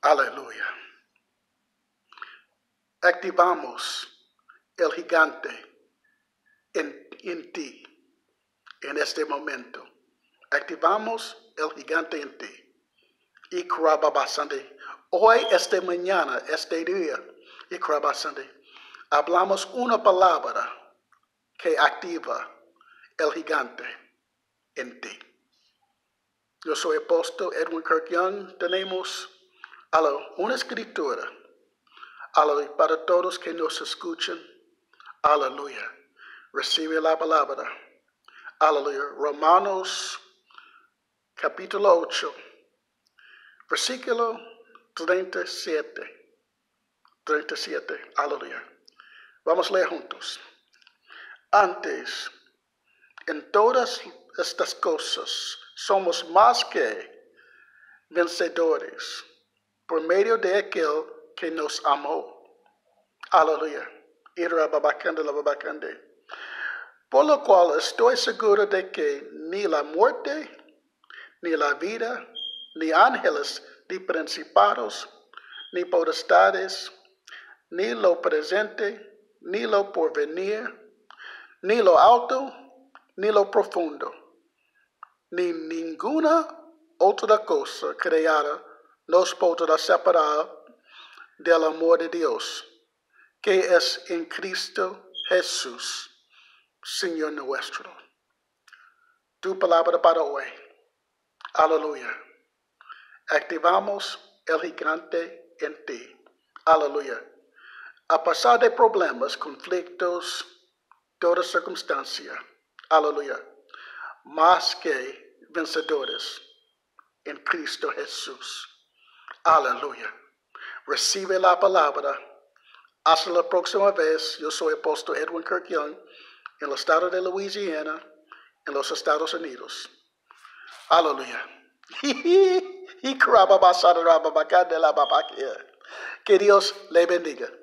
Aleluya. Activamos el gigante en ti en este momento. Activamos el gigante en ti. Y Krababasande. Hoy, esta mañana, este día, y Krabasande, hablamos una palabra que activa el gigante en ti. Yo soy apóstol Edwin Kirk Young. Tenemos una escritura para todos que nos escuchan. Aleluya. Recibe la palabra. Aleluya. Romanos capítulo 8, versículo 37. 37. Aleluya. Vamos a leer juntos. Antes, en todas estas cosas, somos más que vencedores por medio de aquel que nos amó. Aleluya. Por lo cual estoy seguro de que ni la muerte, ni la vida, ni ángeles, ni principados, ni potestades, ni lo presente, ni lo porvenir, ni lo alto, ni lo profundo, ni ninguna otra cosa creada nos podrá separar del amor de Dios, que es en Cristo Jesús, Señor nuestro. Tu palabra para hoy. Aleluya. Activamos el gigante en ti. Aleluya. A pesar de problemas, conflictos, toda circunstancia. Aleluya. Más que vencedores en Cristo Jesús. Aleluya. Recibe la palabra. Hasta la próxima vez. Yo soy apóstol Edwin Kirk Young en el estado de Louisiana, en los Estados Unidos. Aleluya. Que Dios le bendiga.